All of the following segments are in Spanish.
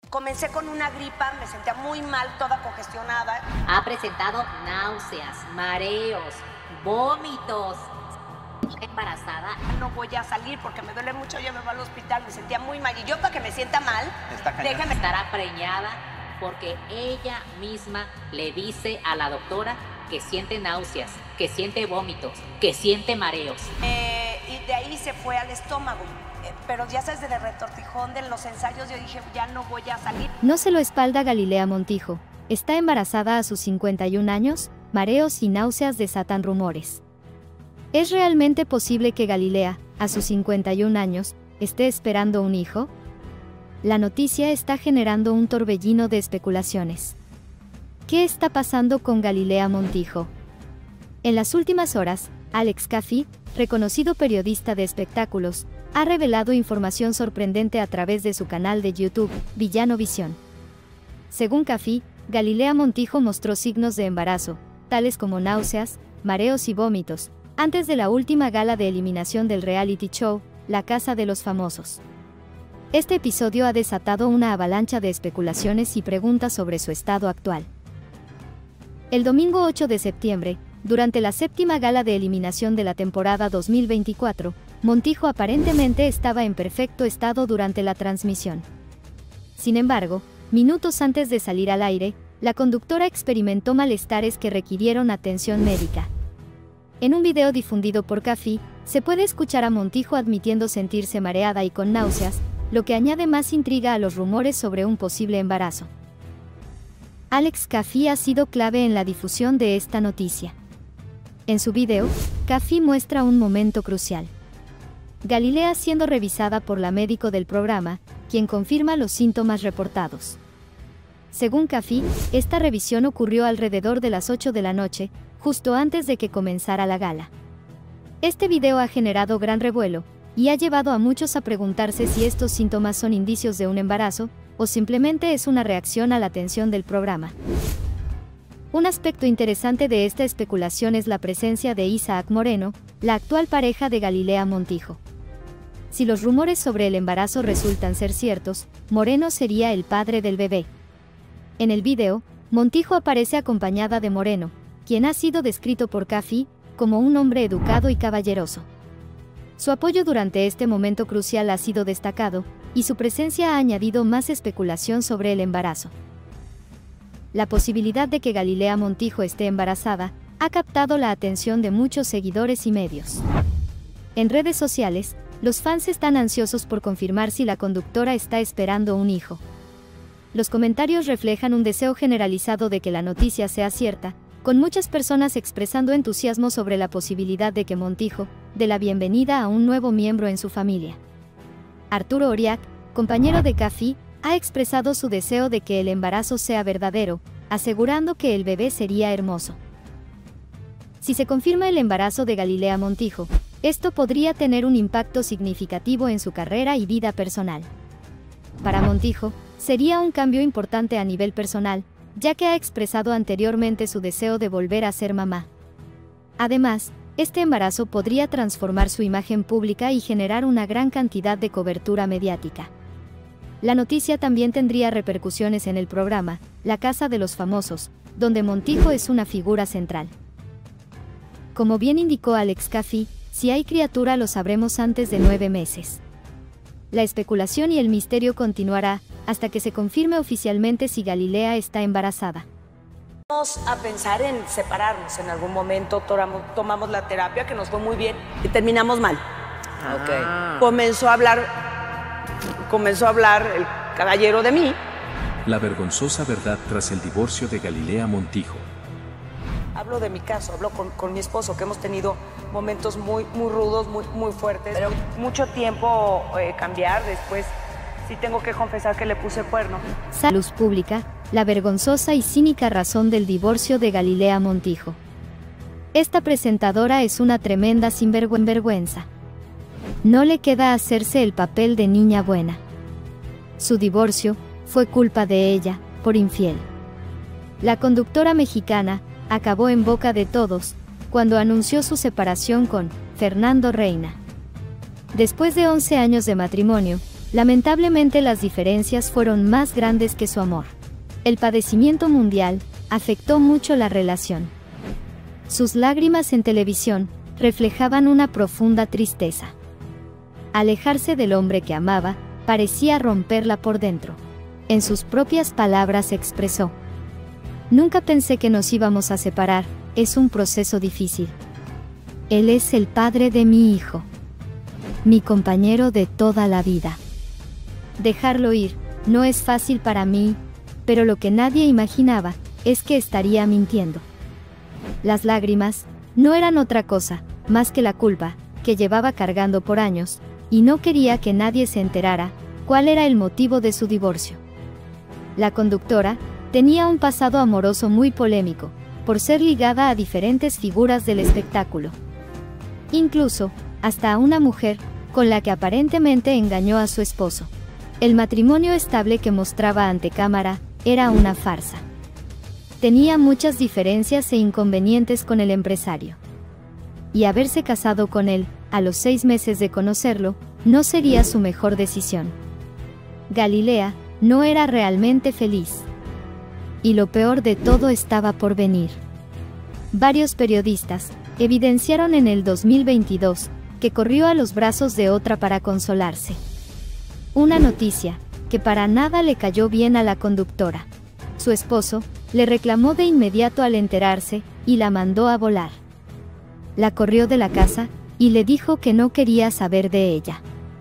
Comencé con una gripa, me sentía muy mal, toda congestionada. Ha presentado náuseas, mareos, vómitos. Embarazada. No voy a salir porque me duele mucho, llévame al hospital, me sentía muy mal. Y yo, para que me sienta mal, déjame. Estará preñada porque ella misma le dice a la doctora que siente náuseas, que siente vómitos, que siente mareos. Y de ahí se fue al estómago. Pero ya sabes, de retortijón de los ensayos, yo dije, ya no voy a salir. No se lo espalda Galilea Montijo. Está embarazada a sus 51 años, mareos y náuseas desatan rumores. ¿Es realmente posible que Galilea, a sus 51 años, esté esperando un hijo? La noticia está generando un torbellino de especulaciones. ¿Qué está pasando con Galilea Montijo? En las últimas horas, Alex Caffi, reconocido periodista de espectáculos, ha revelado información sorprendente a través de su canal de YouTube, Villano Visión. Según Caffi, Galilea Montijo mostró signos de embarazo, tales como náuseas, mareos y vómitos, antes de la última gala de eliminación del reality show, La Casa de los Famosos. Este episodio ha desatado una avalancha de especulaciones y preguntas sobre su estado actual. El domingo 8 de septiembre, durante la séptima gala de eliminación de la temporada 2024, Montijo aparentemente estaba en perfecto estado durante la transmisión. Sin embargo, minutos antes de salir al aire, la conductora experimentó malestares que requirieron atención médica. En un video difundido por Caffi, se puede escuchar a Montijo admitiendo sentirse mareada y con náuseas, lo que añade más intriga a los rumores sobre un posible embarazo. Alex Caffi ha sido clave en la difusión de esta noticia. En su video, Caffi muestra un momento crucial. Galilea siendo revisada por la médico del programa, quien confirma los síntomas reportados. Según Caffi, esta revisión ocurrió alrededor de las 8 de la noche, justo antes de que comenzara la gala. Este video ha generado gran revuelo, y ha llevado a muchos a preguntarse si estos síntomas son indicios de un embarazo, o simplemente es una reacción a la tensión del programa. Un aspecto interesante de esta especulación es la presencia de Isaac Moreno, la actual pareja de Galilea Montijo. Si los rumores sobre el embarazo resultan ser ciertos, Moreno sería el padre del bebé. En el video, Montijo aparece acompañada de Moreno, quien ha sido descrito por Caffi como un hombre educado y caballeroso. Su apoyo durante este momento crucial ha sido destacado, y su presencia ha añadido más especulación sobre el embarazo. La posibilidad de que Galilea Montijo esté embarazada ha captado la atención de muchos seguidores y medios. En redes sociales, los fans están ansiosos por confirmar si la conductora está esperando un hijo. Los comentarios reflejan un deseo generalizado de que la noticia sea cierta, con muchas personas expresando entusiasmo sobre la posibilidad de que Montijo dé la bienvenida a un nuevo miembro en su familia. Arturo Oriac, compañero de Caffi, ha expresado su deseo de que el embarazo sea verdadero, asegurando que el bebé sería hermoso. Si se confirma el embarazo de Galilea Montijo, esto podría tener un impacto significativo en su carrera y vida personal. Para Montijo, sería un cambio importante a nivel personal, ya que ha expresado anteriormente su deseo de volver a ser mamá. Además, este embarazo podría transformar su imagen pública y generar una gran cantidad de cobertura mediática. La noticia también tendría repercusiones en el programa, La Casa de los Famosos, donde Montijo es una figura central. Como bien indicó Alex Caffi, si hay criatura lo sabremos antes de 9 meses. La especulación y el misterio continuará, hasta que se confirme oficialmente si Galilea está embarazada. Vamos a pensar en separarnos en algún momento, tomamos la terapia, que nos fue muy bien, y terminamos mal. Ok. Comenzó a hablar el caballero de mí. La vergonzosa verdad tras el divorcio de Galilea Montijo. Hablo de mi caso, hablo con mi esposo, que hemos tenido momentos muy rudos, muy fuertes. Pero mucho tiempo cambiar, después sí tengo que confesar que le puse cuerno. Luz pública, la vergonzosa y cínica razón del divorcio de Galilea Montijo. Esta presentadora es una tremenda sinvergüenza. No le queda hacerse el papel de niña buena. Su divorcio fue culpa de ella, por infiel. La conductora mexicana acabó en boca de todos cuando anunció su separación con Fernando Reina. Después de 11 años de matrimonio, Lamentablemente las diferencias fueron más grandes que su amor. El padecimiento mundial afectó mucho la relación. Sus lágrimas en televisión reflejaban una profunda tristeza. Alejarse del hombre que amaba parecía romperla por dentro. En sus propias palabras expresó: "Nunca pensé que nos íbamos a separar, es un proceso difícil. Él es el padre de mi hijo, mi compañero de toda la vida. Dejarlo ir no es fácil para mí, pero lo que nadie imaginaba es que estaría mintiendo". Las lágrimas no eran otra cosa más que la culpa que llevaba cargando por años, y no quería que nadie se enterara cuál era el motivo de su divorcio. La conductora tenía un pasado amoroso muy polémico, por ser ligada a diferentes figuras del espectáculo. Incluso, hasta a una mujer con la que aparentemente engañó a su esposo. El matrimonio estable que mostraba ante cámara era una farsa. Tenía muchas diferencias e inconvenientes con el empresario. Y haberse casado con él, a los 6 meses de conocerlo, no sería su mejor decisión. Galilea no era realmente feliz. Y lo peor de todo estaba por venir. Varios periodistas evidenciaron en el 2022 que corrió a los brazos de otra para consolarse. Una noticia que para nada le cayó bien a la conductora. Su esposo le reclamó de inmediato al enterarse y la mandó a volar. La corrió de la casa y le dijo que no quería saber de ella.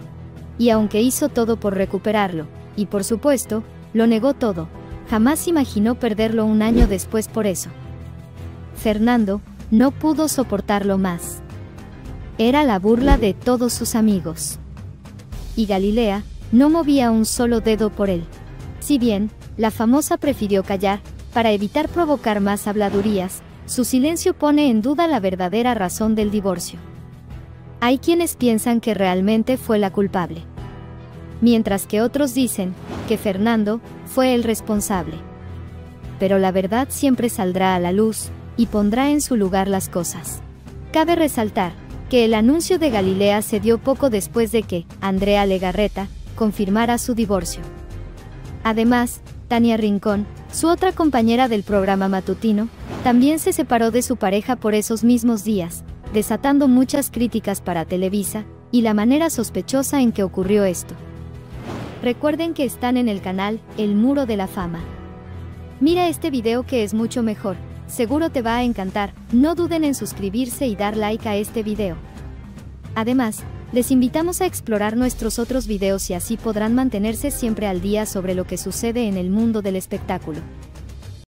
Y aunque hizo todo por recuperarlo, y por supuesto, lo negó todo, jamás imaginó perderlo un año después por eso. Fernando no pudo soportarlo más. Era la burla de todos sus amigos. Y Galilea no movía un solo dedo por él. Si bien, la famosa prefirió callar, para evitar provocar más habladurías, su silencio pone en duda la verdadera razón del divorcio. Hay quienes piensan que realmente fue la culpable, mientras que otros dicen que Fernando fue el responsable. Pero la verdad siempre saldrá a la luz y pondrá en su lugar las cosas. Cabe resaltar que el anuncio de Galilea se dio poco después de que Andrea Legarreta confirmara su divorcio. Además, Tania Rincón, su otra compañera del programa matutino, también se separó de su pareja por esos mismos días, desatando muchas críticas para Televisa y la manera sospechosa en que ocurrió esto. Recuerden que están en el canal El Muro de la Fama. Mira este video que es mucho mejor, seguro te va a encantar, no duden en suscribirse y dar like a este video. Además, les invitamos a explorar nuestros otros videos y así podrán mantenerse siempre al día sobre lo que sucede en el mundo del espectáculo.